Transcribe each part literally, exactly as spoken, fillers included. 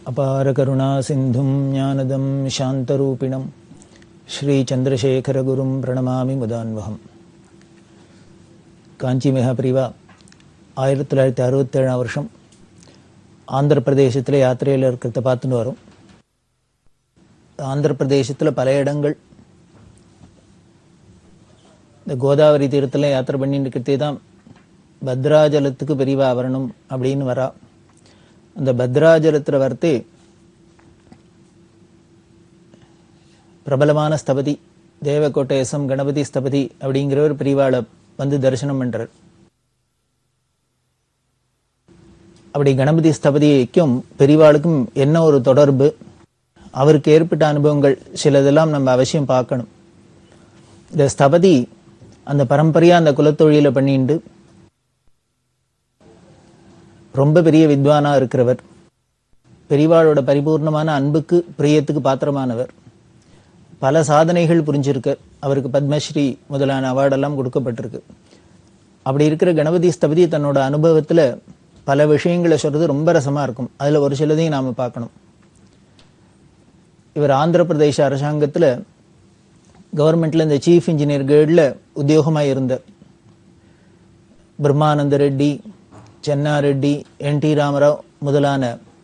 அபார கருணா சிந்தும் ஞானதம் சாந்தரூபிணம் ஸ்ரீ சந்திரசேகரகுரும் பிரணமாமி முதான்வகம். காஞ்சி மகா பெரியவா ஆயிரத்தி தொள்ளாயிரத்தி அறுபத்தேழாம் வருஷம் ஆந்திர பிரதேசத்தில் யாத்திரையில் இருக்கிறத பார்த்துட்டு வரும். ஆந்திர பிரதேசத்தில் பல இடங்கள் இந்த கோதாவரி தீரத்தில் யாத்திரை பண்ணிட்டு இருக்கிறதே தான் பத்ராஜலத்துக்கு பெரியவா வரணும் அப்படின்னு வரா. அந்த பத்ராஜலத்தில் வரத்தே பிரபலமான ஸ்தபதி தேவகோட்டேசம் கணபதி ஸ்தபதி அப்படிங்கிறவர் பெரியவாளை வந்து தரிசனம் பண்றார். அப்படி கணபதி ஸ்தபதிக்கும் பெரியவாளுக்கும் என்ன ஒரு தொடர்பு, அவருக்கு ஏற்பட்ட அனுபவங்கள் சிலதெல்லாம் நம்ம அவசியம் பார்க்கணும். இந்த ஸ்தபதி அந்த பரம்பரையா அந்த குலத்தொழில பண்ணிண்டு ரொம்ப பெரிய வித்வானா இருக்கிறவர், பெரியவாளோட பரிபூர்ணமான அன்புக்கு பிரியத்துக்கு பாத்திரமானவர், பல சாதனைகள் புரிஞ்சிருக்கு, அவருக்கு பத்மஸ்ரீ முதலான அவார்டெல்லாம் கொடுக்கப்பட்டிருக்கு. அப்படி இருக்கிற கணபதி ஸ்தபதி தன்னோட அனுபவத்துல பல விஷயங்களை சொல்றது ரொம்ப ரசமா இருக்கும். அதுல ஒரு சிலதையும் நாம பார்க்கணும். இவர் ஆந்திர பிரதேச அரசாங்கத்துல கவர்மெண்ட்ல இந்த சீஃப் இன்ஜினியர் கிரேட்ல உத்தியோகமா இருந்தார். பிரம்மானந்த ரெட்டி, சென்னா ரெட்டி, என் டி ராமராவ் முதலான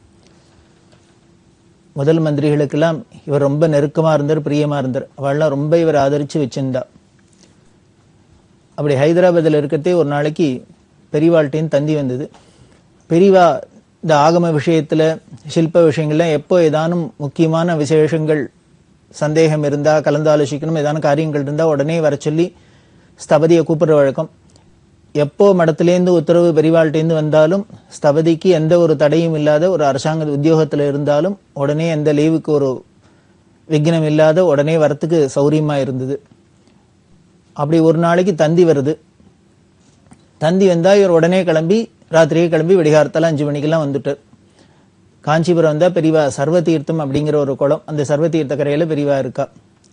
முதல் மந்திரிகளுக்கெல்லாம் இவர் ரொம்ப நெருக்கமா இருந்தார், பிரியமா இருந்தார். அவள்லாம் ரொம்ப இவர் ஆதரிச்சு வச்சிருந்தா. அப்படி ஹைதராபாத்தில் இருக்கிறதே ஒரு நாளைக்கு பெரியவாள்கிட்டையும் தந்தி வந்தது. பெரியவா இந்த ஆகம விஷயத்துல சில்ப விஷயங்கள்லாம் எப்போ ஏதானும் முக்கியமான விசேஷங்கள் சந்தேகம் இருந்தா கலந்தாலோசிக்கணும், ஏதான காரியங்கள் இருந்தா உடனே வர சொல்லி ஸ்தபதியை கூப்பிடுற வழக்கம். எப்போ மடத்திலேருந்து உத்தரவு பெரியவாள்கிட்டேருந்து வந்தாலும் ஸ்தபதிக்கு எந்த ஒரு தடையும் இல்லாத, ஒரு அரசாங்க உத்தியோகத்துல இருந்தாலும் உடனே எந்த லீவுக்கு ஒரு விக்னம் இல்லாத உடனே வரத்துக்கு சௌரியமா இருந்தது. அப்படி ஒரு நாளைக்கு தந்தி வருது. தந்தி வந்தா இவர் உடனே கிளம்பி ராத்திரியே கிளம்பி வெடிகாரத்தால அஞ்சு மணிக்கெல்லாம் வந்துட்டார். காஞ்சிபுரம் வந்தா பெரியவா சர்வ தீர்த்தம் அப்படிங்கிற ஒரு குளம், அந்த சர்வ தீர்த்த கரையில பெரியவா இருக்கா.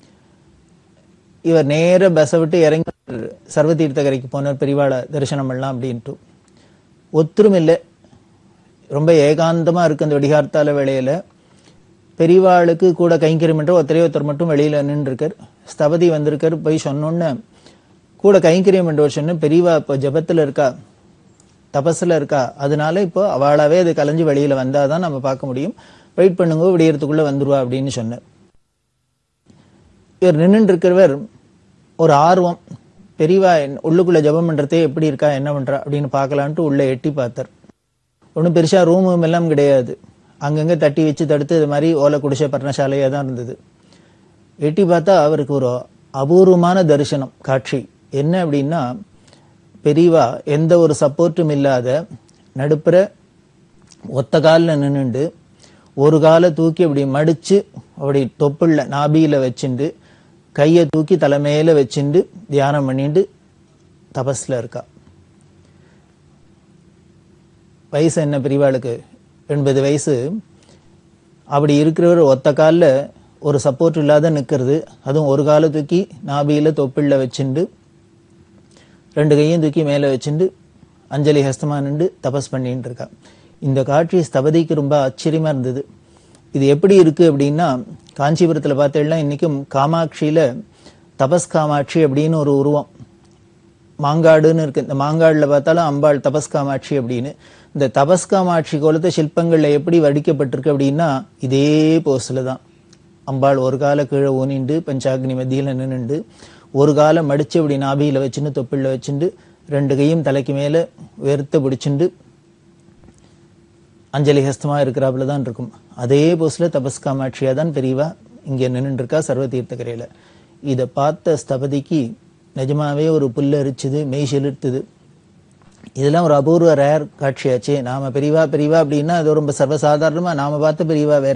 இவர் நேர பஸ்ஸை விட்டு இறங்கி சர்வ தீர்த்த கரைக்கு போனார் பெரியவாளை தரிசனம் பண்ணலாம் அப்படின்ட்டு. ஒத்துரும் இல்லை, ரொம்ப ஏகாந்தமா இருக்கு அந்த வெடிகார்த்தால வேளையில. பெரியவாளுக்கு கூட கைங்கரியம் என்ற ஒருத்தரே ஒருத்தர் மட்டும் வெளியில நின்று இருக்கார். ஸ்தபதி வந்திருக்காரு. போய் சொன்னோன்னு கூட கைங்கரியம் என்றவர் சொன்ன, பெரியவா இப்போ ஜபத்துல இருக்கா, தபஸ்ல இருக்கா, அதனால இப்போ அவளாவே அது கலைஞ்சு வெளியில வந்தாதான் நம்ம பார்க்க முடியும், வெயிட் பண்ணுங்க விடியறதுக்குள்ள வந்துருவா அப்படின்னு சொன்னார். இவர் நின்று இருக்கிறவர் ஒரு ஆர்வம், பெரியவா உள்ளுக்குள்ள ஜபம் பண்றதே எப்படி இருக்கா என்ன பண்றா அப்படின்னு பார்க்கலான்ட்டு உள்ள எட்டி பார்த்தார். ஒன்றும் பெருசா ரூமும் எல்லாம் கிடையாது, அங்கங்க தட்டி வச்சு தடுத்து இது மாதிரி ஓலை குடிசை பர்ணசாலையா தான் இருந்தது. எட்டி பார்த்தா அவருக்கு ஒரு அபூர்வமான தரிசனம் காட்சி. என்ன அப்படின்னா, பெரியவா எந்த ஒரு சப்போர்ட்டும் இல்லாத நடுப்புற ஒத்த காலில் நின்றுண்டு ஒரு காலை தூக்கி அப்படி மடிச்சு அப்படி தொப்புள்ள நாபியில வச்சுண்டு கையை தூக்கி தலைமையில வச்சுண்டு தியானம் பண்ணிட்டு தபஸ்ல இருக்கா. வயசு என்ன பெரியவாளுக்கு? எண்பது வயசு. அப்படி இருக்கிறவர் ஒத்த காலில் ஒரு சப்போர்ட் இல்லாத நிற்கிறது, அதுவும் ஒரு காலை தூக்கி நாபியில தொப்புள்ள வச்சுண்டு ரெண்டு கையும் தூக்கி மேலே வச்சுண்டு அஞ்சலி ஹஸ்தமா நின்று தபஸ் பண்ணிட்டு இருக்கா. இந்த காட்சி ஸ்தபதிக்கு ரொம்ப ஆச்சரியமா இருந்தது. இது எப்படி இருக்கு அப்படின்னா, காஞ்சிபுரத்தில் பார்த்தேன்னா இன்னைக்கும் காமாட்சியில தபஸ் காமாட்சி அப்படின்னு ஒரு உருவம் மாங்காடுன்னு இருக்கு. இந்த மாங்காடுல பார்த்தாலும் அம்பாள் தபஸ் காமாட்சி அப்படின்னு. இந்த தபஸ் காமாட்சி கோலத்தை சிற்பங்கள்ல எப்படி வடிக்கப்பட்டிருக்கு அப்படின்னா, இதே போஸ்ல தான் அம்பாள் ஒரு கால கீழே ஊனிண்டு பஞ்சாக்னி மத்தியில நின்றுண்டு ஒரு காலை மடிச்சு அப்படி நாபியில வச்சுட்டு தொப்பிள்ள வச்சுட்டு ரெண்டு கையும் தலைக்கு மேல உயர்த்த பிடிச்சுண்டு அஞ்சலி ஹஸ்தமா இருக்கிறாப்புல தான் இருக்கும். அதே போஸ்ல தபஸ் காமாட்சியா தான் பெரியவா இங்க நின்று இருக்கா சர்வ தீர்த்த கரையில. இதை பார்த்த ஸ்தபதிக்கு நிஜமாவே ஒரு புல்ல அரிச்சுது, மெய் செலுத்துது. இதெல்லாம் ஒரு அபூர்வ ரேர் காட்சியாச்சே. நாம பெரியவா பெரியவா அப்படின்னா அது ரொம்ப சர்வசாதாரணமா நாம பார்த்த பெரியவா வேற.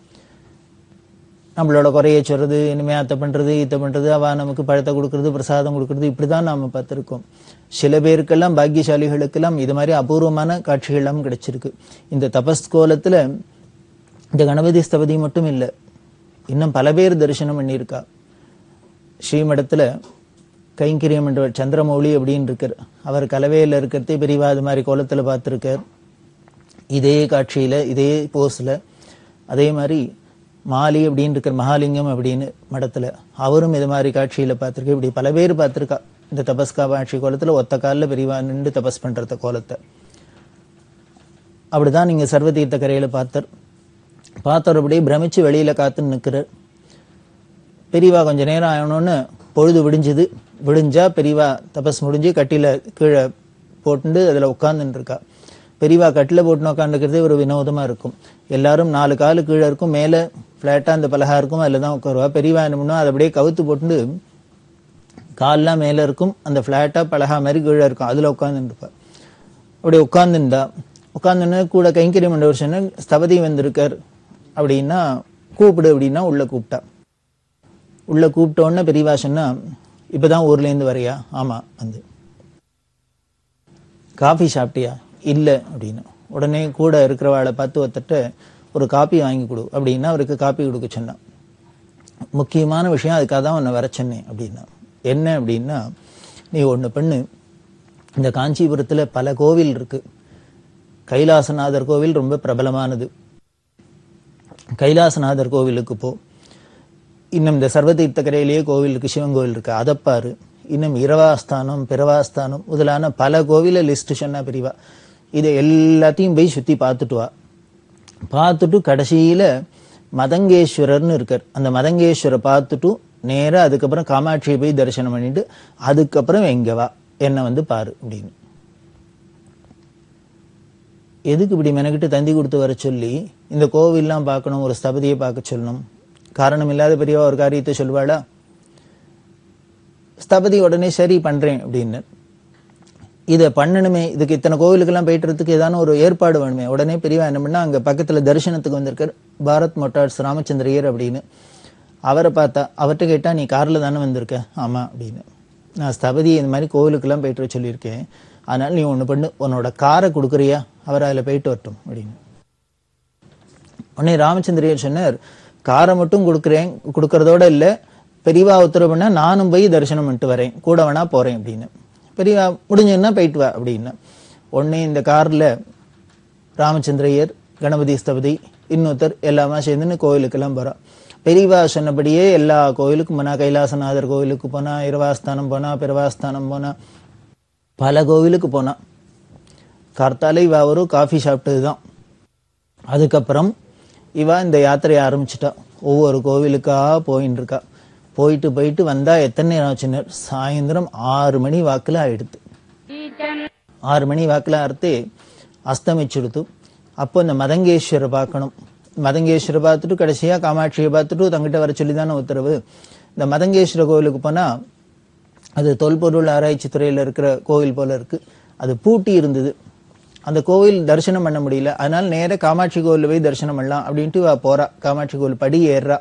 நம்மளோட குறைய சொல்றது, இனிமே அத்தை பண்றது இத்த பண்றது, அவ நமக்கு பழத்தை கொடுக்கறது பிரசாதம் கொடுக்கறது, இப்படிதான் நாம பார்த்திருக்கோம். சில பேருக்கெல்லாம் பாக்கியசாலிகளுக்கெல்லாம் இது மாதிரி அபூர்வமான காட்சிகள் எல்லாம் கிடைச்சிருக்கு. இந்த தபஸ் கோலத்துல இந்த கணபதி ஸ்தபதி மட்டும் இல்லை, இன்னும் பல பேர் தரிசனம் பண்ணியிருக்கா. ஸ்ரீமடத்துல கைங்கரியம் என்றவர் சந்திரமௌலி அப்படின்னு இருக்கார். அவர் கலவையில இருக்கிறதே பெரியவா அது மாதிரி கோலத்துல பார்த்திருக்கார். இதே காட்சியில இதே போஸ்ல அதே மாதிரி மாலி அப்படின்னு இருக்கிற மகாலிங்கம் அப்படின்னு மடத்துல அவரும் இது மாதிரி காட்சியில பார்த்திருக்க. இப்படி பல பேர் பார்த்திருக்கா இந்த தபஸ்காபாட்சி கோலத்துல ஒத்த காலில் பெரியவா நின்று தபஸ் பண்றத கோலத்தை. அப்படிதான் நீங்க சர்வதீர்த்த கரையில பார்த்தார். பார்த்தவர் அப்படியே பிரமிச்சு வெளியில காத்துன்னு நிற்கிறார். பெரியவா கொஞ்ச நேரம் ஆகணும்னு பொழுது விடிஞ்சுது. விடிஞ்சா பெரியவா தபஸ் முடிஞ்சு கட்டில கீழே போட்டு அதுல உட்கார்ந்துட்டு இருக்கா. பெரியவா கட்டில போட்டு உட்காந்துக்கிறதே ஒரு வினோதமா இருக்கும். எல்லாரும் நாலு காலு கீழே இருக்கும், மேல பிளாட்டா அந்த பலகா இருக்கும், அதுல தான் உட்காருவா. பெரியவா என்ன பண்ணுவா, அதை அப்படியே கவுத்து போட்டு கால்லாம் மேல இருக்கும், அந்த பிளாட்டா பலகா மாதிரி கீழே இருக்கும், அதுல உட்கார்ந்துட்டு இருப்பா. அப்படி உட்கார்ந்துருந்தா உட்கார்ந்துன்னு கூட கைங்கரியம் மண்டவர் சொன்ன ஸ்தபதி வந்திருக்கார் அப்படின்னா கூப்பிடு அப்படின்னா உள்ள கூப்பிட்டா. உள்ள கூப்பிட்டோன்னு பெரியவா சொன்னா, இப்பதான் ஊர்ல இருந்து வரையா? ஆமா. வந்து காஃபி சாப்பிட்டியா? இல்ல அப்படின்னு. உடனே கூட இருக்கிறவாளை பார்த்து ஒருத்தட்ட ஒரு காப்பி வாங்கி கொடு அப்படின்னா அவருக்கு காப்பி கொடுக்க சொன்னான். முக்கியமான விஷயம், அதுக்காக தான் உன்னை வர சொன்னேன் அப்படின்னா. என்ன அப்படின்னா, நீ ஒண்ணு பண்ணு, இந்த காஞ்சிபுரத்துல பல கோவில் இருக்கு. கைலாசநாதர் கோவில் ரொம்ப பிரபலமானது. கைலாசநாதர் கோவிலுக்கு போ. இன்னும் இந்த சர்வதீர்த்த கரையிலேயே கோவில் இருக்கு, சிவன் கோவில் இருக்கு, அதை பாரு. இன்னும் இரவாஸ்தானம் பிறவாஸ்தானம் முதலான பல கோவில லிஸ்ட் சொன்னா பிரிவா. இதை எல்லாத்தையும் போய் சுத்தி பார்த்துட்டு வா. பார்த்துட்டு கடைசியில மதங்கேஸ்வரர்னு இருக்கார், அந்த மதங்கேஸ்வரை பார்த்துட்டு நேரா அதுக்கப்புறம் காமாட்சியை போய் தரிசனம் பண்ணிட்டு அதுக்கப்புறம் எங்க வா, என்ன வந்து பாரு அப்படின்னு. எதுக்கு இப்படி மெனக்கிட்டு தந்தி கொடுத்து வர சொல்லி இந்த கோவில்லாம் பார்க்கணும், ஒரு ஸ்தபதியை பார்க்க சொல்லணும்? காரணம் இல்லாத பெரியவா ஒரு காரியத்தை சொல்வாளா? ஸ்தபதி உடனே சரி பண்றேன் அப்படின்னு. இதை பண்ணணுமே, இதுக்கு இத்தனை கோவிலுக்கெல்லாம் போயிட்டுறதுக்கு ஏதான ஒரு ஏற்பாடு வேணுமே. உடனே பெரியவா என்ன பண்ணா, அங்க பக்கத்துல தரிசனத்துக்கு வந்திருக்கார் பாரத் மொட்டார்ஸ் ராமச்சந்திரையர் அப்படின்னு. அவரை பார்த்தா, அவர்கிட்ட கேட்டா, நீ கார்ல தானே வந்திருக்க? ஆமா அப்படின்னு. நான் ஸ்தபதி இந்த மாதிரி கோவிலுக்கெல்லாம் போயிட்டு சொல்லியிருக்கேன், அதனால நீ ஒண்ணு பண்ணு, உன்னோட காரை கொடுக்குறியா, அவர் அதுல போயிட்டு வரட்டும் அப்படின்னு. உடனே ராமச்சந்திரையர் சொன்னார், காரை மட்டும் கொடுக்குறேன், கொடுக்கறதோட இல்ல, பெரியவா உத்தரவு பண்ணா நானும் போய் தரிசனம் பண்ணிட்டு வரேன், கூட வேணா போறேன் அப்படின்னு. பெரியவா முடிஞ்சுன்னா போயிட்டு வா அப்படின்னு. உடனே இந்த கார்ல ராமச்சந்திரையர், கணபதி ஸ்தபதி, இன்னொருத்தர் எல்லாமே சேர்ந்துன்னு கோவிலுக்கெல்லாம் போறா. பெரியவா சொன்னபடியே எல்லா கோவிலுக்கும் போனா, கைலாசநாதர் கோவிலுக்கு போனா, இரவாஸ்தானம் போனா, பிறவாஸ்தானம் போனா, பல கோவிலுக்கு போனா. கார்த்தால இவா ஒரு காஃபி சாப்பிட்டதுதான். அதுக்கப்புறம் இவா இந்த யாத்திரையை ஆரம்பிச்சுட்டா. ஒவ்வொரு கோவிலுக்கா போயின்னு இருக்கா. போயிட்டு போயிட்டு வந்தா எத்தனை நேரம் ஆச்சுன்னு, சாயந்தரம் ஆறு மணி வாக்குல ஆயிடுத்து. ஆறு மணி வாக்குல அறுத்து அஸ்தமிச்சுடுத்து. அப்போ இந்த மதங்கேஸ்வரை பார்க்கணும். மதங்கேஸ்வரை பார்த்துட்டு கடைசியா காமாட்சியை பார்த்துட்டு தங்கிட்ட வர சொல்லிதானே உத்தரவு. இந்த மதங்கேஸ்வர கோவிலுக்கு போனா அது தொல்பொருள் ஆராய்ச்சி துறையில இருக்கிற கோவில் போல இருக்கு. அது பூட்டி இருந்தது, அந்த கோவில் தரிசனம் பண்ண முடியல. அதனால நேர காமாட்சி கோவில் போய் தரிசனம் பண்ணலாம் அப்படின்ட்டு போறா. காமாட்சி கோவில் படி ஏறுறா.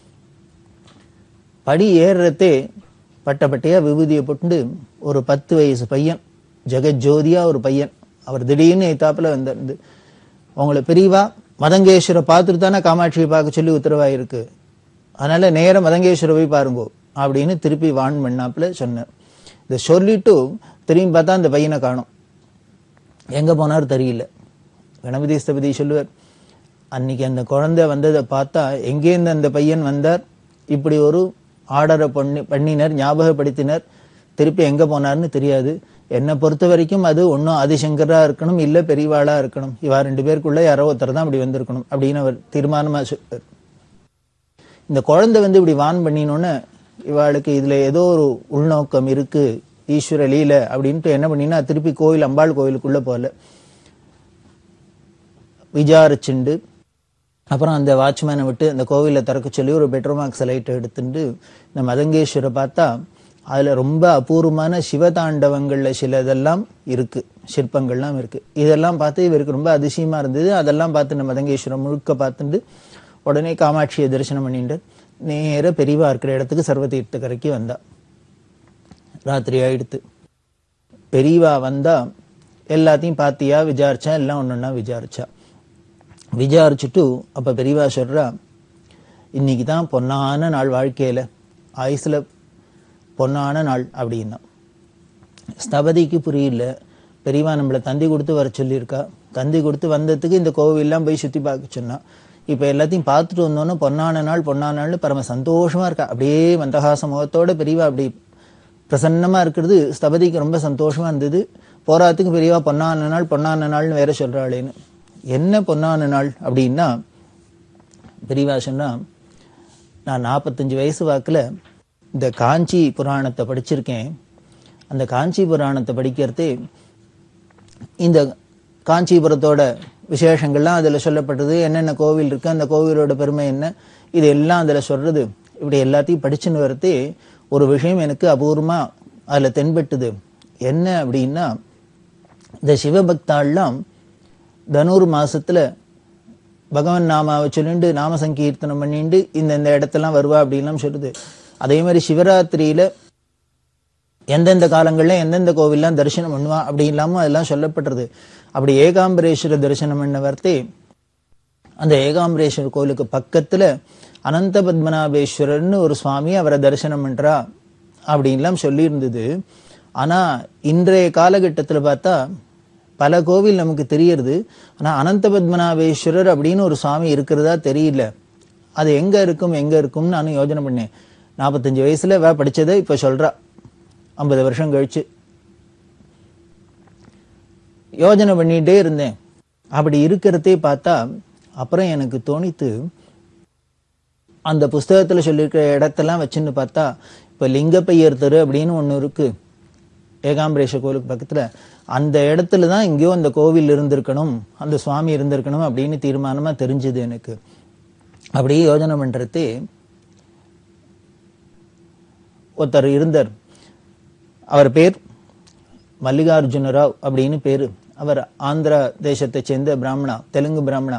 படி ஏறுறதே பட்ட பட்டையா விபூதியை போட்டு ஒரு பத்து வயசு பையன், ஜெகஜோதியா ஒரு பையன், அவர் திடீர்னு எத்தாப்புல வந்து, உங்களை பெரியவா மதங்கேஸ்வரை பார்த்துட்டு தானே காமாட்சியை பார்க்க சொல்லி உத்தரவாயிருக்கு, அதனால நேர மதங்கேஸ்வரை போய் பாருங்கோ அப்படின்னு திருப்பி வான் பண்ணாப்புல சொன்னார். இதை சொல்லிட்டு திரும்பி பார்த்தா அந்த பையனை காணும். எங்க போனார் தெரியல. கணபதி ஸ்தபதி சொல்லுவார், அன்னைக்கு அந்த குழந்தை வந்ததை பார்த்தா எங்கேருந்து அந்த பையன் வந்தார், இப்படி ஒரு ஆர்டரை பண்ணி பண்ணினர், ஞாபகப்படுத்தினர், திருப்பி எங்க போனார்னு தெரியாது. என்னை பொறுத்த வரைக்கும் அது ஒன்னும் ஆதிசங்கரா இருக்கணும், இல்ல பெரியவாளா இருக்கணும், இவா ரெண்டு பேருக்குள்ள யாரோ ஒருத்தர் தான் அப்படி வந்திருக்கணும் அப்படின்னு அவர் தீர்மானமா சொல்றார். இந்த குழந்தை வந்து இப்படி வான் பண்ணினோன்னு இவாளுக்கு இதுல ஏதோ ஒரு உள்நோக்கம் இருக்கு, ஈஸ்வர லீல அப்படின்ட்டு என்ன பண்ணினா திருப்பி கோவில் அம்பாள் கோவிலுக்குள்ள போல விசாரிச்சுண்டு, அப்புறம் அந்த வாட்ச்மேனை விட்டு அந்த கோவில திறக்க சொல்லி ஒரு பெட்ரோமாக்ஸ் லைட்டை எடுத்துட்டு இந்த மதங்கேஸ்வரை பார்த்தா அதுல ரொம்ப அபூர்வமான சிவதாண்டவங்கள்ல சில இதெல்லாம் இருக்கு, சிற்பங்கள்லாம் இருக்கு. இதெல்லாம் பார்த்து இவருக்கு ரொம்ப அதிசயமா இருந்தது. அதெல்லாம் பார்த்து இந்த மதங்கேஸ்வரம் முழுக்க பார்த்துட்டு உடனே காமாட்சியை தரிசனம் பண்ணிட்டு நேர பெரியவா இருக்கிற இடத்துக்கு சர்வதீர்த்த கரைக்கு வந்தா. ராத்திரி ஆயிடுத்து. பெரியவா வந்தா எல்லாத்தையும் பாத்தியா விசாரிச்சா, எல்லாம் ஒன்னொன்னா விசாரிச்சா. விசாரிச்சுட்டு அப்ப பெரியவா சொல்றா, இன்னைக்குதான் பொன்னான நாள், வாழ்க்கையில ஆயுசுல பொன்னான நாள் அப்படின்னா. ஸ்தபதிக்கு புரியல. பெரியவா நம்மள தந்தி கொடுத்து வர சொல்லியிருக்கா, தந்தி கொடுத்து வந்ததுக்கு இந்த கோவில்லாம் போய் சுத்தி பார்க்க சொன்னா. இப்ப எல்லாத்தையும் பார்த்துட்டு வந்தோன்னு பொன்னான நாள் பொன்னான நாள் பரம சந்தோஷமா இருக்கா. அப்படியே மந்தகாச முகத்தோட பெரியவா அப்படி பிரசன்னமா இருக்கிறது ஸ்தபதிக்கு ரொம்ப சந்தோஷமா இருந்தது. போராத்துக்கு பெரியவா பொன்னான நாள் பொன்னான நாள்னு வேற சொல்றாளேன்னு. என்ன பொன்னான நாள் அப்படின்னா, பெரியவா சொன்னா, நான் நாற்பத்தஞ்சு வயசு வாக்குல இந்த காஞ்சி புராணத்தை படிச்சிருக்கேன். அந்த காஞ்சி புராணத்தை படிக்கிறதே இந்த காஞ்சிபுரத்தோட விசேஷங்கள்லாம் அதுல சொல்லப்பட்டது, என்னென்ன கோவில் இருக்கு, அந்த கோவிலோட பெருமை என்ன, இது எல்லாம் அதுல சொல்றது. இப்படி எல்லாத்தையும் படிச்சுன்னு வரதே ஒரு விஷயம் எனக்கு அபூர்வமா அதுல தென்பட்டுது. என்ன அப்படின்னா, இந்த சிவபக்தாள்லாம் தனுர் மாசத்துல பகவான் நாமாவை சொல்லிண்டு நாம சங்கீர்த்தனம் பண்ணிண்டு இந்த இந்த இடத்தெல்லாம் வருவா அப்படின்லாம் சொல்லுது. அதே மாதிரி சிவராத்திரியில எந்தெந்த காலங்கள்ல எந்தெந்த கோவில்லாம் தரிசனம் பண்ணுவா அப்படி இல்லாம அதெல்லாம் சொல்லப்படுறது. அப்படி ஏகாம்பரேஸ்வர தரிசனம் பண்ண வார்த்தை, அந்த ஏகாம்பரேஸ்வரர் கோவிலுக்கு பக்கத்துல அனந்த பத்மநாபேஸ்வரர்னு ஒரு சுவாமி அவரை தரிசனம் பண்றா அப்படின்லாம் சொல்லி இருந்தது. ஆனா இன்றைய காலகட்டத்துல பார்த்தா பல கோவில் நமக்கு தெரியறது. ஆனா அனந்த பத்மநாபேஸ்வரர் அப்படின்னு ஒரு சுவாமி இருக்கிறதா தெரியல. அது எங்க இருக்கும் எங்க இருக்கும்னு நானும் யோஜனை பண்ணேன். நாற்பத்தஞ்சு வயசுல வே படிச்சதை இப்ப சொல்றா, ஐம்பது வருஷம் கழிச்சு. யோஜனை பண்ணிட்டே இருந்தேன். அப்படி இருக்கிறதே பார்த்தா அப்புறம் எனக்கு தோணித்து, அந்த புஸ்தகத்துல சொல்லியிருக்கிற இடத்தெல்லாம் வச்சுன்னு பார்த்தா, இப்ப லிங்கப்பையர் தெரு அப்படின்னு ஒண்ணு இருக்கு ஏகாம்பரேஸ்வரர் கோவிலுக்கு பக்கத்துல. அந்த இடத்துலதான் எங்கேயோ அந்த கோவில் இருந்திருக்கணும், அந்த சுவாமி இருந்திருக்கணும் அப்படின்னு தீர்மானமா தெரிஞ்சது எனக்கு. அப்படியே யோஜனை பண்றதே ஒருத்தர் இருந்தார். அவர் பேர் மல்லிகார்ஜுன ராவ் அப்படின்னு பேரு. அவர் ஆந்திரா தேசத்தை சேர்ந்த பிராமணா, தெலுங்கு பிராமணா.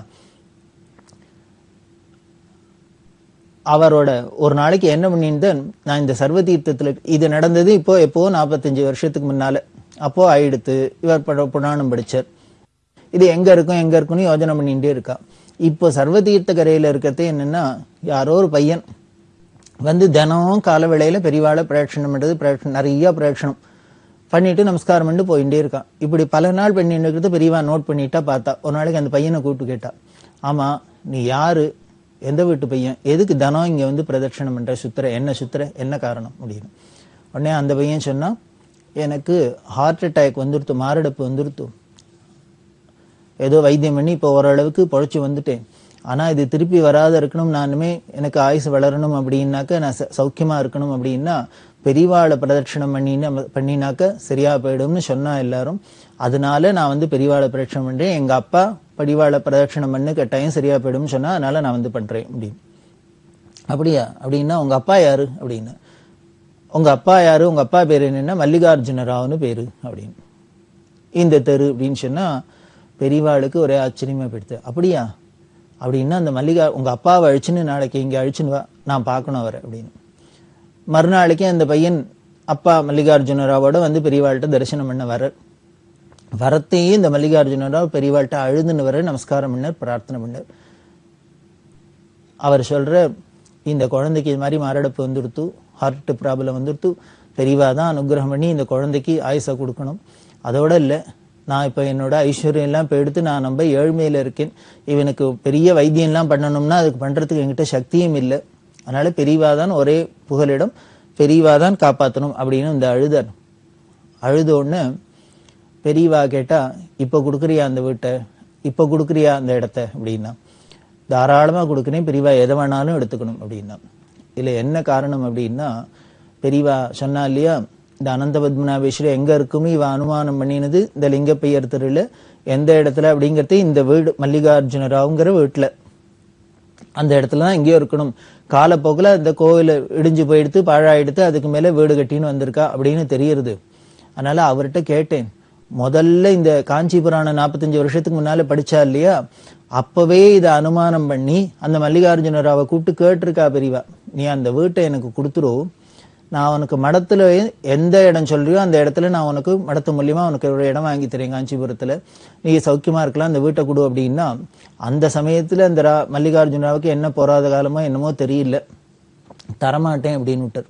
அவரோட ஒரு நாளைக்கு என்ன பண்ணியிருந்தேன், நான் இந்த சர்வ தீர்த்தத்துல இது நடந்தது இப்போ எப்போ நாற்பத்தஞ்சு வருஷத்துக்கு முன்னால. அப்போ ஆயிடுத்து. இவர் புராணம் படிச்சார். இது எங்க இருக்கும் எங்க இருக்குன்னு யோஜனை பண்ணிட்டே இருக்கா. இப்போ சர்வ தீர்த்த கரையில இருக்கிறதே என்னன்னா, யாரோ ஒரு பையன் வந்து தினம் கால வேளையில பெரியவாளை பிரேட்சணம் பண்றது, பிரேட்சணம் நிறைய பிரேட்சணம் பண்ணிட்டு நமஸ்காரம் பண்ணி போயிட்டே இருக்கான். இப்படி பல நாள் பண்ணிட்டு இருக்கிறது பெரியவா நோட் பண்ணிட்டா. பார்த்தா ஒரு நாளைக்கு அந்த பையனை கூப்பிட்டு கேட்டா, ஆமா நீ யாரு, எந்த வீட்டு பையன், எதுக்கு தினம் இங்க வந்து பிரதட்சணம் பண்ற, சுத்துற, என்ன சுத்துற, என்ன காரணம் அப்படின்னு. உடனே அந்த பையன் சொன்னா, எனக்கு ஹார்ட் அட்டாக் வந்துருத்து, மாரடைப்பு வந்துருத்து, ஏதோ வைத்தியம் பண்ணி இப்போ ஓரளவுக்கு பொழைச்சி வந்துட்டேன். ஆனா இது திருப்பி வராத இருக்கணும், நானுமே எனக்கு ஆயுசு வளரணும் அப்படின்னாக்க, நான் சௌக்கியமா இருக்கணும் அப்படின்னா பெரியவாளை பிரதட்சணம் பண்ணின பண்ணினாக்க சரியா போயிடும்னு சொன்னா எல்லாரும். அதனால நான் வந்து பெரியவாளை பிரதட்சணம் பண்றேன். எங்க அப்பா பெரியவாளை பிரதட்சணம் பண்ணு கட்டாயம் சரியா போயிடும்னு சொன்னா, அதனால நான் வந்து பண்றேன் அப்படின்னு. அப்படியா அப்படின்னா, உங்க அப்பா யாரு அப்படின்னா, உங்க அப்பா யாரு, உங்க அப்பா பேரு என்னன்னா மல்லிகார்ஜுன ராவ்னு பேரு அப்படின்னு. இந்த தெரு அப்படின்னு சொன்னா பெரியவாளுக்கு ஒரே ஆச்சரியமா போயிடுது. அப்படியா அப்படின்னா, அந்த மல்லிகா உங்க அப்பாவை அழிச்சுன்னு நாளைக்கு இங்க அழிச்சுன்னு வா, நான் பார்க்கணும் அவரை அப்படின்னு. மறுநாளைக்கு அந்த பையன் அப்பா மல்லிகார்ஜுன ராவோட வந்து பெரியவாள்கிட்ட தரிசனம் பண்ண வர வரத்தையும் இந்த மல்லிகார்ஜுன ராவ் பெரியவாள்கிட்ட அழுதுன்னு வர நமஸ்காரம் பண்ணார், பிரார்த்தனை பண்ணார். அவர் சொல்ற, இந்த குழந்தைக்கு இது மாதிரி மாரடைப்பு வந்துடுத்து, ஹார்ட் ப்ராப்ளம் வந்துடுத்து, பெரியவா தான் அனுகிரகம் பண்ணி இந்த குழந்தைக்கு ஆயுசை கொடுக்கணும். அதோட இல்லை, நான் இப்போ என்னோட ஐஸ்வர்யம் எல்லாம் இப்போ எடுத்து நான் ரொம்ப ஏழ்மையில இருக்கேன். இவனுக்கு பெரிய வைத்தியம் எல்லாம் பண்ணணும்னா அதுக்கு பண்றதுக்கு என்கிட்ட சக்தியும் இல்லை. அதனால பெரியவா தான் ஒரே புகலிடம், பெரியவா தான் காப்பாற்றணும் அப்படின்னு இந்த அழுதார். அழுத உடனே பெரியவா கேட்டா, இப்ப கொடுக்குறியா அந்த வீட்டை, இப்ப கொடுக்குறியா அந்த இடத்த அப்படின்னா, தாராளமா கொடுக்குறேன், பெரியவா எதை வேணாலும் எடுத்துக்கணும் அப்படின்னா. இதுல என்ன காரணம் அப்படின்னா, பெரியவா சொன்னா இல்லையா, இந்த அனந்த பத்மநாபேஸ்வரர் எங்க இருக்குன்னு இவ அனுமானம் பண்ணினது இந்த லிங்கப்பையர் தெருல எந்த இடத்துல அப்படிங்கறது, இந்த வீடு மல்லிகார்ஜுன ராவ்ங்கிற வீட்டுல அந்த இடத்துலதான் எங்கேயோ இருக்கணும். காலப்போக்கில் அந்த கோவில இடிஞ்சு போயிடுத்து, பாழாயிடுத்து, அதுக்கு மேல வீடு கட்டின்னு வந்திருக்கா அப்படின்னு தெரியுது. அதனால அவர்கிட்ட கேட்டேன், முதல்ல இந்த காஞ்சி புராணம் நாற்பத்தஞ்சு வருஷத்துக்கு முன்னால படிச்சா இல்லையா, அப்பவே இதை அனுமானம் பண்ணி அந்த மல்லிகார்ஜுன ராவை கூப்பிட்டு கேட்டிருக்கா பெரியவா, நீ அந்த வீட்டை எனக்கு கொடுத்துரு, நான் உனக்கு மடத்துல எந்த இடம் சொல்றியோ அந்த இடத்துல நான் உனக்கு மடத்து மூலியமா உனக்கு ஒரு இடம் வாங்கி தரேன் காஞ்சிபுரத்துல, நீ சௌக்கியமா இருக்கலாம், அந்த வீட்டை கொடு அப்படின்னா, அந்த சமயத்துல அந்த ரா மல்லிகார்ஜுனாவுக்கு என்ன போராத காலமோ என்னமோ தெரியல, தரமாட்டேன் அப்படின்னு விட்டார்.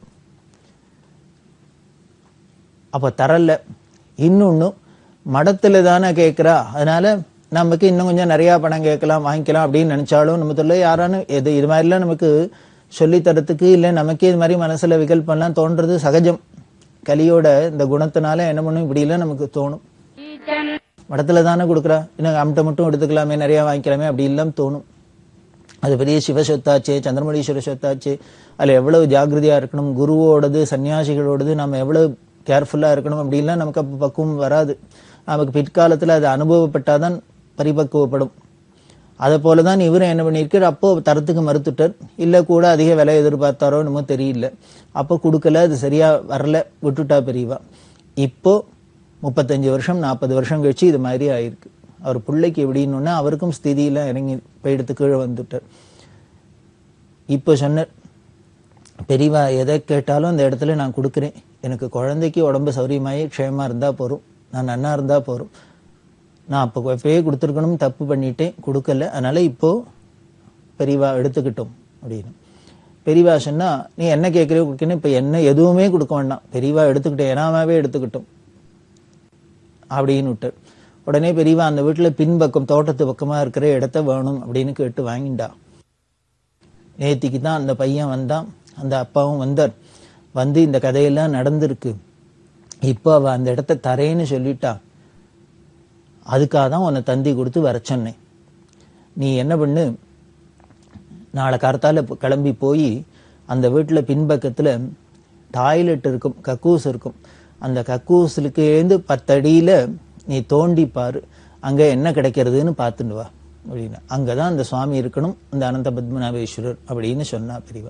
அப்ப தரல. இன்னொன்னு, மடத்துல தானே கேட்கிறா, அதனால நமக்கு இன்னும் கொஞ்சம் நிறையா பணம் கேட்கலாம் வாங்கிக்கலாம் அப்படின்னு நினைச்சாலும் நம்ம தொல்லை யாரானு எது இது மாதிரிலாம் நமக்கு சொல்லித்தரத்துக்கு இல்லை நமக்கே இது மாதிரி மனசுல விகல்பம்லாம் தோன்றது சகஜம். கலியோட இந்த குணத்தினால என்ன பண்ணும் இப்படிலாம் நமக்கு தோணும். மடத்துல தானே கொடுக்குறா, இன்னும் அம்ட்ட மட்டும் எடுத்துக்கலாமே, நிறைய வாங்கிக்கலாமே அப்படி எல்லாம் தோணும். அது பெரிய சிவசொத்தாச்சே, சந்திரமணீஸ்வர சொத்தாச்சே, அதில் எவ்வளவு ஜாகிரதையா இருக்கணும், குருவோடது சன்னியாசிகளோடது நம்ம எவ்வளவு கேர்ஃபுல்லா இருக்கணும் அப்படின்லாம் நமக்கு அப்போ பக்குவம் வராது. நமக்கு பிற்காலத்துல அது அனுபவப்பட்டாதான் பரிபக்குவப்படும். அதை போலதான் இவரும் என்ன பண்ணியிருக்கார், அப்போ தரத்துக்கு மறுத்துட்டார். இல்லை கூட அதிக விலை எதிர்பார்த்தாரோ என்னமோ தெரியல, அப்போ கொடுக்கல, அது சரியா வரல, விட்டுட்டா பெரியவா. இப்போ முப்பத்தஞ்சு வருஷம் நாற்பது வருஷம் கழிச்சு இது மாதிரி ஆயிருக்கு. அவர் பிள்ளைக்கு எப்படின்னு அவருக்கும் ஸ்திதியில இறங்கி போயிடுத்து கீழே வந்துட்டார். இப்போ சொன்னார், பெரியவா எதை கேட்டாலும் அந்த இடத்துல நான் கொடுக்குறேன், எனக்கு குழந்தைக்கு உடம்பு சௌரியமாயி க்ஷேமா இருந்தா போறோம், நான் நன்னா இருந்தா போறோம், நான் அப்போ எப்பயே கொடுத்துருக்கணும், தப்பு பண்ணிட்டேன், கொடுக்கல, அதனால இப்போ பெரியவா எடுத்துக்கிட்டோம் அப்படின்னு. பெரியவா சொன்னா, நீ என்ன கேட்கறியோ கொடுக்கணும், இப்ப என்ன எதுவுமே கொடுக்க வேண்டாம், பெரியவா எடுத்துக்கிட்டேன், ஏனாவே எடுத்துக்கிட்டோம் அப்படின்னு விட்டார். உடனே பெரியவா அந்த வீட்டுல பின்பக்கம் தோட்டத்து பக்கமா இருக்கிற இடத்த வேணும் அப்படின்னு கேட்டு வாங்கிண்டா. நேத்திக்கு தான் அந்த பையன் வந்தான், அந்த அப்பாவும் வந்தார். வந்து இந்த கதையெல்லாம் நடந்திருக்கு, இப்போ அவ அந்த இடத்த தரேன்னு சொல்லிட்டா, அதுக்காக தான் உன்னை தந்தி கொடுத்து வர சொன்னேன். நீ என்ன பண்ணு, நாளை கார்த்தால கிளம்பி போய் அந்த வீட்டுல பின்பக்கத்துல டாய்லெட் இருக்கும், கக்கூஸ் இருக்கும், அந்த கக்கூசுக்கு ஏந்து பத்தடியில நீ தோண்டி பாரு, அங்க என்ன கிடைக்கிறதுன்னு பார்த்துட்டு வா அப்படின்னா. அங்கதான் அந்த சுவாமி இருக்கணும், அந்த அனந்த பத்மநாபேஸ்வரர் அப்படின்னு சொன்னா பெரியவா.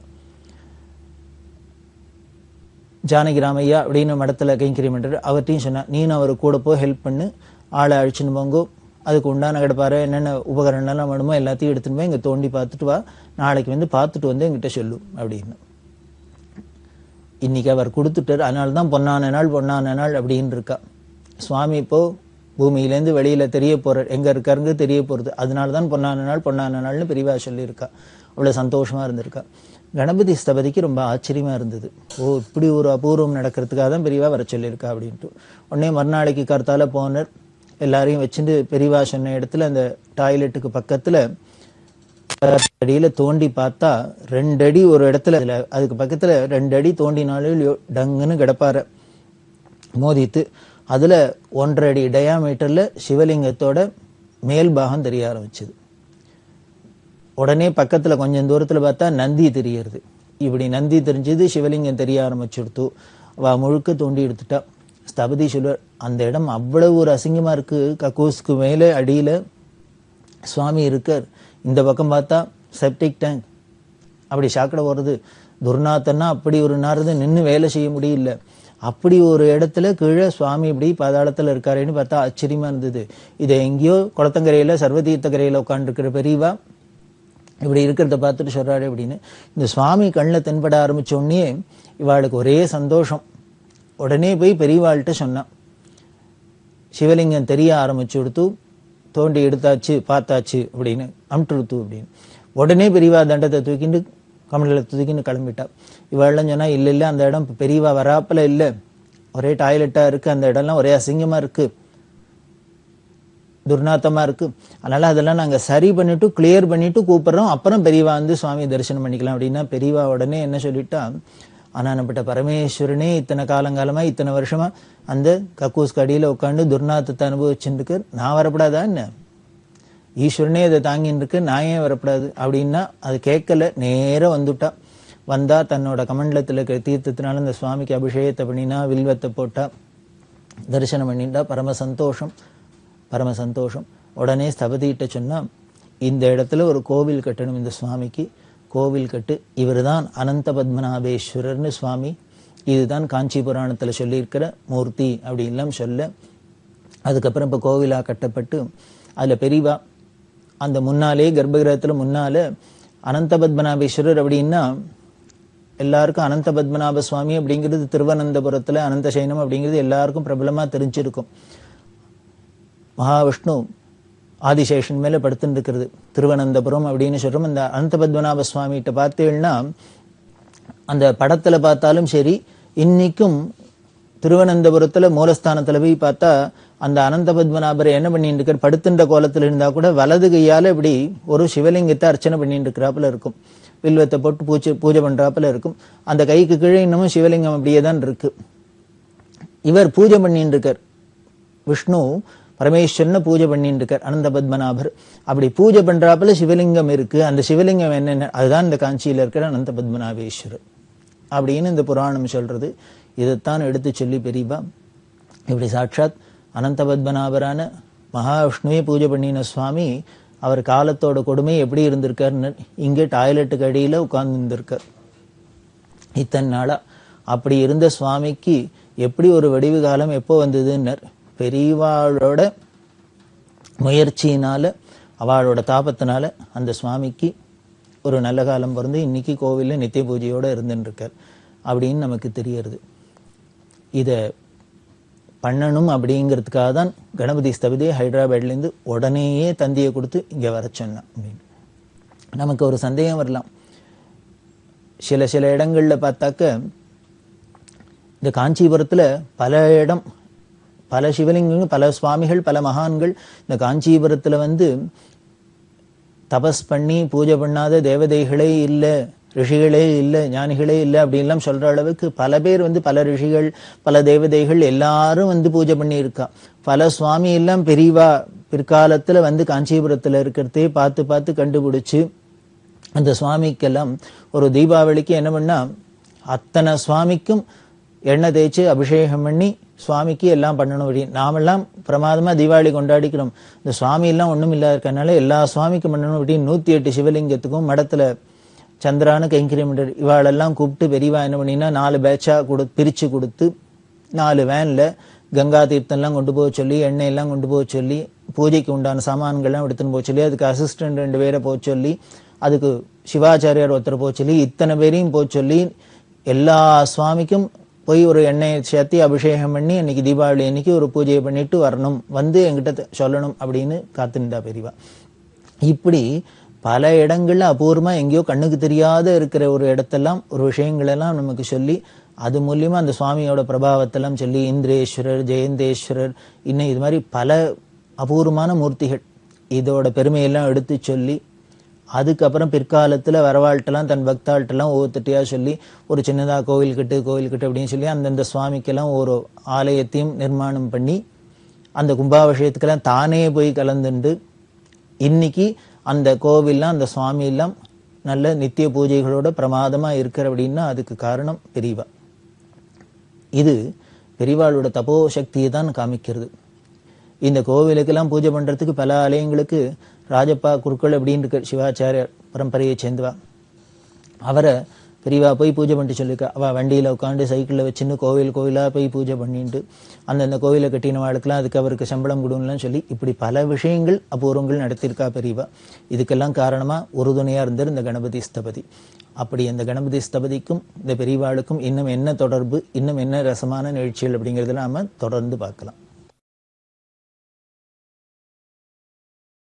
ஜானகி ராமையா அப்படின்னு மடத்துல கைங்கரியம் பண்றாரு, அவர்கிட்டையும் சொன்னா, நீனும் அவரு கூட போய் ஹெல்ப் பண்ணு, ஆளை அழிச்சுன்னு போங்கோ, அதுக்கு உண்டான கடப்பாரு என்னென்ன உபகரணம்லாம் வேணுமோ எல்லாத்தையும் எடுத்துன்னு போய் இங்க தோண்டி பார்த்துட்டு வா, நாளைக்கு வந்து பார்த்துட்டு வந்து என்கிட்ட சொல்லு அப்படின்னு. இன்னைக்கு அவர் கொடுத்துட்டார், அதனாலதான் பொன்னான நாள் பொன்னான நாள் அப்படின்னு இருக்கா. சுவாமி இப்போ பூமியிலேருந்து வெளியில தெரிய போறார், எங்க இருக்காருங்க தெரிய போறது, அதனாலதான் பொன்னான நாள் பொன்னான நாள்னு பெரியவா சொல்லியிருக்கா. அவ்வளவு சந்தோஷமா இருந்திருக்கா. கணபதி ஸ்தபதிக்கு ரொம்ப ஆச்சரியமா இருந்தது. ஓ, இப்படி ஒரு அபூர்வம் நடக்கிறதுக்காக தான் பெரியவா வர சொல்லியிருக்கா அப்படின்ட்டு. உடனே மறுநாளைக்கு கர்த்தால போனர், எல்லாரையும் வச்சுட்டு பெரியவா சொன்ன இடத்துல அந்த டாய்லெட்டுக்கு பக்கத்துல அடியில தோண்டி பார்த்தா ரெண்டு அடி ஒரு இடத்துல, அதுக்கு பக்கத்துல ரெண்டு அடி தோண்டினாலும் டங்குன்னு கிடப்பார மோதித்து, அதுல ஒன்றரை அடி டயாமீட்டர்ல சிவலிங்கத்தோட மேல் பாகம் தெரிய ஆரம்பிச்சது. உடனே பக்கத்துல கொஞ்சம் தூரத்துல பார்த்தா நந்தி தெரியறது. இப்படி நந்தி தெரிஞ்சது, சிவலிங்கம் தெரிய ஆரம்பிச்சுடுத்து. அவ முழுக்க தோண்டி எடுத்துட்டா. ஸ்தபதி சொல்வார், அந்த இடம் அவ்வளவு ஒரு அசிங்கமா இருக்கு, கக்கூஸ்க்கு மேல அடியில சுவாமி இருக்கார், இந்த பக்கம் பார்த்தா செப்டிக் டேங்க், அப்படி சாக்கடை வருது, துர்நாத்தன்னா அப்படி ஒரு நாரது நின்று வேலை செய்ய முடியல, அப்படி ஒரு இடத்துல கீழே சுவாமி இப்படி பாதாளத்துல இருக்காருன்னு பார்த்தா ஆச்சரியமா இருந்தது. இதை எங்கேயோ குளத்தங்கரையில சர்வதீர்த்த கரையில உட்காந்துருக்கிற பெரியவா இப்படி இருக்கிறத பார்த்துட்டு சொல்றாரு அப்படின்னு. இந்த சுவாமி கண்ணில் தென்பட ஆரம்பிச்ச உடனே இவாளுக்கு ஒரே சந்தோஷம். உடனே போய் பெரியவாள்கிட்ட சொன்னான், சிவலிங்கம் தெரிய ஆரம்பிச்சு கொடுத்து, தோண்டி எடுத்தாச்சு பார்த்தாச்சு அப்படின்னு அமுட்டுடுத்து அப்படின்னு. உடனே பெரியவா தண்டத்தை தூக்கிட்டு கமண்டலத்தை தூக்கின்னு கிளம்பிட்டா. இவாள்லாம் சொன்னா, இல்ல இல்ல அந்த இடம் பெரியவா வராப்பல இல்ல, ஒரே டாய்லெட்டா இருக்கு, அந்த இடம்லாம் ஒரே அசிங்கமா இருக்கு, துர்நாத்தமா இருக்கு, அதனால அதெல்லாம் நாங்க சரி பண்ணிட்டு கிளியர் பண்ணிட்டு கூப்பிடுறோம், அப்புறம் பெரியவா வந்து சுவாமி தரிசனம் பண்ணிக்கலாம் அப்படின்னா. பெரியவா உடனே என்ன சொல்லிட்டா, ஆனானப்பட்ட பரமேஸ்வரனே இத்தனை காலங்காலமா இத்தனை வருஷமா அந்த கக்கூஸ் கடியில உட்காந்து துர்நாத்தத்தை அனுபவிச்சுருக்கு, நான் வரப்படாதா என்ன, ஈஸ்வரனே இதை தாங்கின்னு இருக்கு, நான் ஏன் வரப்படாது அப்படின்னா. அது கேட்கல, நேரம் வந்துட்டா. வந்தா தன்னோட கமண்டலத்துல தீர்த்தத்தினால இந்த சுவாமிக்கு அபிஷேகத்தை பண்ணினா, வில்வத்தை போட்டா, தரிசனம் பண்ணிட்டா. பரம சந்தோஷம், பரம சந்தோஷம். உடனே ஸ்தபதிட்ட சொன்னா, இந்த இடத்துல ஒரு கோவில் கட்டணும், இந்த சுவாமிக்கு கோவில் கட்டு, இவர் தான் அனந்த பத்மநாபேஸ்வரர்னு சுவாமி, இதுதான் காஞ்சி புராணத்துல சொல்லியிருக்கிற மூர்த்தி அப்படி எல்லாம் சொல்ல. அதுக்கப்புறம் இப்ப கோவிலா கட்டப்பட்டு அதுல பெரியவா அந்த முன்னாலே கர்ப்பகிரகத்துல முன்னால அனந்த பத்மநாபேஸ்வரர் அப்படின்னா எல்லாருக்கும் அனந்த பத்மநாப சுவாமி அப்படிங்கிறது திருவனந்தபுரத்துல அனந்த சைனம் அப்படிங்கிறது எல்லாருக்கும் பிரபலமா தெரிஞ்சிருக்கும். மகாவிஷ்ணு ஆதிசேஷன் மேல படுத்துட்டு இருக்கிறது திருவனந்தபுரம் அப்படின்னு சொல்றோம். அந்த அனந்த பத்மநாப சுவாமிகிட்ட பார்த்தீங்கன்னா அந்த படத்துல பார்த்தாலும் சரி, இன்னைக்கும் திருவனந்தபுரத்துல மூலஸ்தானத்துல போய் பார்த்தா அந்த அனந்த பத்மநாபரை என்ன பண்ணிட்டு இருக்கார், படுத்துன்ற கோலத்தில் இருந்தா கூட வலது கையால இப்படி ஒரு சிவலிங்கத்தை அர்ச்சனை பண்ணிட்டு இருக்கிறாப்புல இருக்கும். வில்வத்தை போட்டு பூஜை பூஜை பண்றாப்புல இருக்கும். அந்த கைக்கு கீழே இன்னமும் சிவலிங்கம் அப்படியே தான் இருக்கு. இவர் பூஜை பண்ணிட்டு இருக்கார். விஷ்ணு பரமேஸ்வரனை பூஜை பண்ணிட்டு இருக்கார் அனந்த பத்மநாபர். அப்படி பூஜை பண்றாப்புல சிவலிங்கம் இருக்கு. அந்த சிவலிங்கம் என்னென்ன, அதுதான் இந்த காஞ்சியில இருக்கிற அனந்த பத்மநாபேஸ்வரர் அப்படின்னு இந்த புராணம் சொல்றது. இதைத்தான் எடுத்து சொல்லி பெரியவா இப்படி சாட்சாத் அனந்த பத்மநாபரான மகாவிஷ்ணுவே பூஜை பண்ணின சுவாமி அவர் காலத்தோட கொடுமை எப்படி இருந்திருக்காருன்னு இங்கே டாய்லெட்டுக்கு அடியில உட்கார்ந்து இருந்திருக்கார் இத்தனை நாளா. அப்படி இருந்த சுவாமிக்கு எப்படி ஒரு வடிவு காலம் எப்போ வந்ததுன்னர், பெரியவாளோட முயற்சியினால அவளோட தாபத்தினால அந்த சுவாமிக்கு ஒரு நல்ல காலம் பிறந்து இன்னைக்கு கோவில்ல நித்திய பூஜையோட இருந்துட்டு இருக்கார் அப்படின்னு நமக்கு தெரியறது. இத பண்ணணும் அப்படிங்கிறதுக்காக தான் கணபதி ஸ்தபதியை ஹைதராபாத்லேருந்து உடனேயே தந்தியை கொடுத்து இங்கே வர சொன்னான் அப்படின்னு. நமக்கு ஒரு சந்தேகம் வரலாம். சில சில இடங்கள்ல பார்த்தாக்க இந்த காஞ்சிபுரத்துல பல இடம் பல சிவலிங்கங்கள் பல சுவாமிகள் பல மகான்கள் இந்த காஞ்சிபுரத்துல வந்து தபஸ் பண்ணி பூஜை பண்ணாத தேவதைகளே இல்லை, ரிஷிகளே இல்லை, ஞானிகளே இல்லை அப்படின்லாம் சொல்ற அளவுக்கு பல பேர் வந்து பல ரிஷிகள் பல தேவதைகள் எல்லாரும் வந்து பூஜை பண்ணி இருக்கா. பல சுவாமி எல்லாம் பெரியவா பிற்காலத்துல வந்து காஞ்சிபுரத்துல இருக்கிறதே பார்த்து பார்த்து கண்டுபிடிச்சு அந்த சுவாமிக்கெல்லாம் ஒரு தீபாவளிக்கு என்ன பண்ணா அத்தனை சுவாமிக்கும் எண்ணெய் தேய்ச்சி அபிஷேகம் பண்ணி சுவாமிக்கு எல்லாம் பண்ணணும். அப்படி நாமெல்லாம் பிரமாதமா தீபாவளி கொண்டாடிக்கிறோம். இந்த சுவாமி எல்லாம் ஒண்ணும் இல்லாத இருக்கனால எல்லா சுவாமிக்கும் பண்ணணும் அப்படின்னு நூத்தி எட்டு சிவலிங்கத்துக்கும் மடத்துல சந்திரானு கைங்கரியமண்டர் இவாளெல்லாம் கூப்பிட்டு பெரியவா என்ன பண்ணினா நாலு பேட்சா கொடு பிரிச்சு கொடுத்து நாலு வேன்ல கங்கா தீர்த்தம்லாம் கொண்டு போக சொல்லி எண்ணெய் எல்லாம் கொண்டு போக சொல்லி பூஜைக்கு உண்டான சாமான்கள்லாம் எடுத்துன்னு போக சொல்லி அதுக்கு அசிஸ்டன்ட் ரெண்டு பேரை போக சொல்லி அதுக்கு சிவாச்சாரியார் ஒருத்தர் போக சொல்லி இத்தனை பேரையும் போக சொல்லி எல்லா சுவாமிக்கும் போய் ஒரு எண்ணெயை சேர்த்தி அபிஷேகம் பண்ணி அன்னைக்கு தீபாவளி அன்னைக்கு ஒரு பூஜையை பண்ணிட்டு வரணும், வந்து என்கிட்ட சொல்லணும் அப்படின்னு காத்துண்டா பெரியவா. இப்படி பல இடங்கள்ல அபூர்வமா எங்கேயோ கண்ணுக்கு தெரியாத இருக்கிற ஒரு இடத்தெல்லாம் ஒரு விஷயங்கள் எல்லாம் நமக்கு சொல்லி அது மூலியமா அந்த சுவாமியோட பிரபாவத்தெல்லாம் சொல்லி இந்திரேஸ்வரர் ஜெயந்தேஸ்வரர் இன்னும் இது மாதிரி பல அபூர்வமான மூர்த்திகள் இதோட பெருமையெல்லாம் எடுத்து சொல்லி அதுக்கப்புறம் பிற்காலத்துல வரவாழ்ட்டெல்லாம் தன் பக்தாள்கிட்டெல்லாம் ஒவ்வொருத்தியா சொல்லி ஒரு சின்னதா கோவில் கட்டு கோவில் கட்டு அப்படின்னு சொல்லி அந்தந்த சுவாமிக்கெல்லாம் ஒரு ஆலயத்தையும் நிர்மாணம் பண்ணி அந்த கும்பாபிஷேகத்துக்கெல்லாம் தானே போய் கலந்துண்டு இன்னைக்கு அந்த கோவில்லாம் அந்த சுவாமி எல்லாம் நல்ல நித்திய பூஜைகளோட பிரமாதமா இருக்கிற அப்படின்னா அதுக்கு காரணம் பெரியவா. இது பெரியவாளோட தபோ சக்தியை தான் காமிக்கிறது. இந்த கோவிலுக்கெல்லாம் பூஜை பண்றதுக்கு பல ஆலயங்களுக்கு ராஜப்பா குருக்கள் அப்படின்னு இருக்க சிவாச்சாரியர் பரம்பரையை சேர்ந்தவா அவரை பெரியவா போய் பூஜை பண்ணிட்டு சொல்லியிருக்கா. அவ வண்டியில உட்காந்து சைக்கிள்ல வச்சுன்னு கோவில் கோவிலா போய் பூஜை பண்ணிட்டு அந்தந்த கோவிலை கட்டினவாளுக்கெல்லாம் அதுக்கு அவருக்கு சம்பளம் கொடுங்கலாம் சொல்லி இப்படி பல விஷயங்கள் அபூர்வங்கள் நடத்தியிருக்கா பெரியவா. இதுக்கெல்லாம் காரணமா உறுதுணையா இருந்தார் இந்த கணபதி ஸ்தபதி. அப்படி அந்த கணபதி ஸ்தபதிக்கும் இந்த பெரியவாளுக்கும் இன்னும் என்ன தொடர்பு, இன்னும் என்ன ரசமான நிகழ்ச்சிகள் அப்படிங்கறத நாம தொடர்ந்து பார்க்கலாம்.